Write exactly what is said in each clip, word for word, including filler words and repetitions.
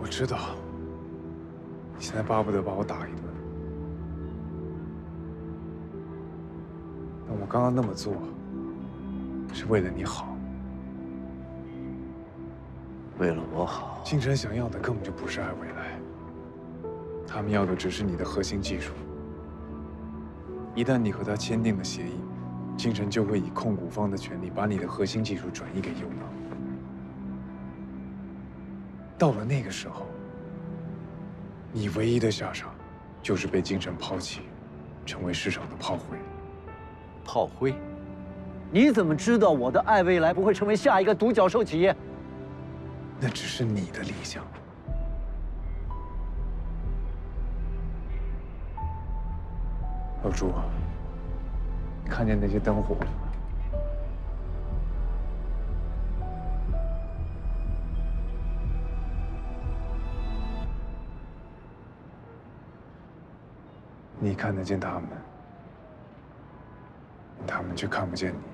知道，你现在巴不得把我打一顿，但我刚刚那么做，是为了你好。 为了我好。 京城想要的根本就不是爱未来，他们要的只是你的核心技术。一旦你和他签订了协议，京城就会以控股方的权利把你的核心技术转移给优能。到了那个时候，你唯一的下场就是被京城抛弃，成为市场的炮灰。 炮灰？你怎么知道我的爱未来不会成为下一个独角兽企业？ 那只是你的理想。老朱，你看见那些灯火了吗？你看得见他们，他们却看不见你。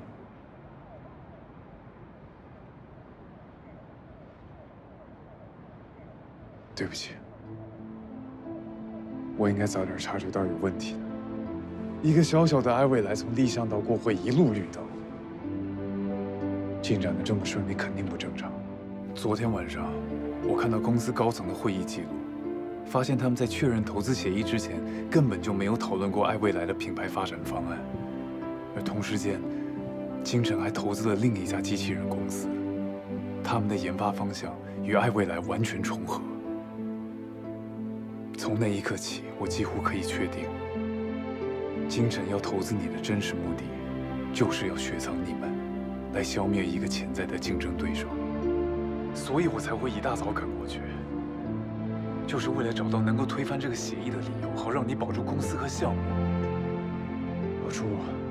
对不起，我应该早点察觉到有问题的。一个小小的爱未来，从立项到过会一路绿灯，进展的这么顺利，肯定不正常。昨天晚上，我看到公司高层的会议记录。 发现他们在确认投资协议之前，根本就没有讨论过爱未来的品牌发展方案，而同时间，京城还投资了另一家机器人公司，他们的研发方向与爱未来完全重合。从那一刻起，我几乎可以确定，京城要投资你的真实目的，就是要雪藏你们，来消灭一个潜在的竞争对手，所以我才会一大早赶过去。 就是为了找到能够推翻这个协议的理由，好让你保住公司和项目。老朱，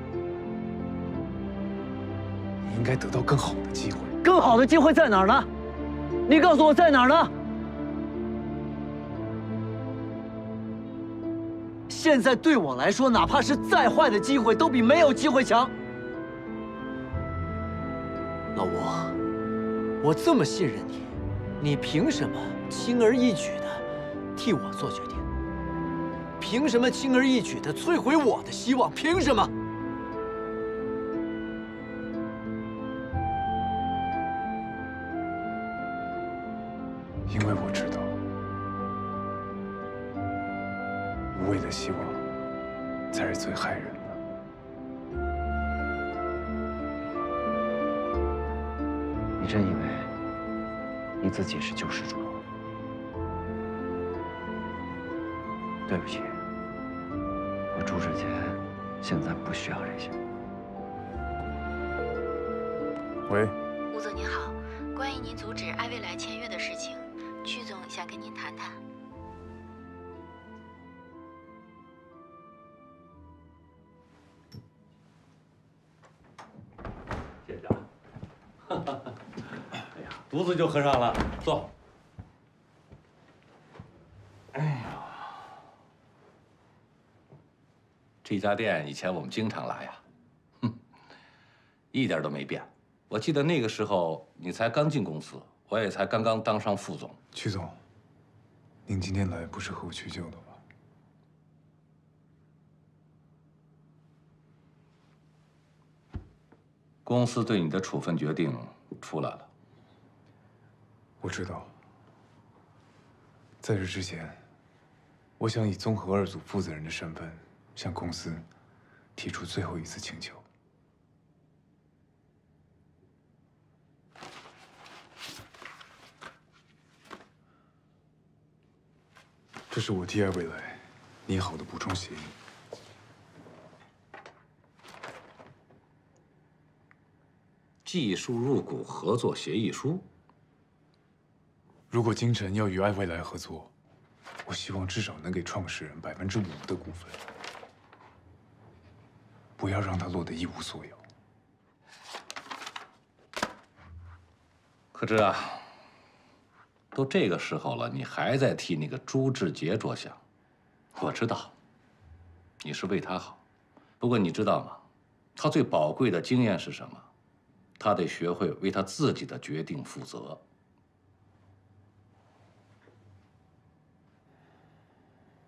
你应该得到更好的机会。 更好的机会在哪儿呢？你告诉我在哪儿呢？现在对我来说，哪怕是再坏的机会，都比没有机会强。老吴，我这么信任你，你凭什么轻而易举的？ 替我做决定，凭什么轻而易举地摧毁我的希望？凭什么？ 因为我知道，无谓的希望才是最害人的。 你真以为你自己是救世主？ 对不起，我朱志杰现在不需要这些。 喂， 吴总您好，关于您阻止爱未来签约的事情，曲总想跟您谈谈。 谢谢啊。哈哈，哎呀，肚子就喝上了，坐。哎呀。 这家店以前我们经常来呀，哼，一点都没变。我记得那个时候你才刚进公司，我也才刚刚当上副总。 曲总，您今天来不是和我叙旧的吧？ 公司对你的处分决定出来了。 我知道。在这之前，我想以综合二组负责人的身份。 向公司提出最后一次请求。这是我替爱未来拟好的补充协议。 技术入股合作协议书。 如果京城要与爱未来合作，我希望至少能给创始人百分之五的股份。 不要让他落得一无所有。 可知啊，都这个时候了，你还在替那个朱志杰着想。我知道，你是为他好。不过你知道吗？他最宝贵的经验是什么？他得学会为他自己的决定负责。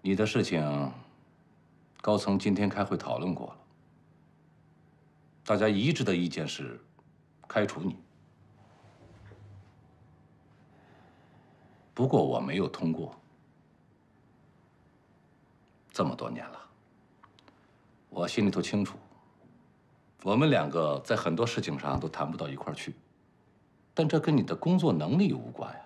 你的事情，高层今天开会讨论过了，大家一致的意见是开除你。不过我没有通过。这么多年了，我心里头清楚，我们两个在很多事情上都谈不到一块儿去，但这跟你的工作能力无关呀。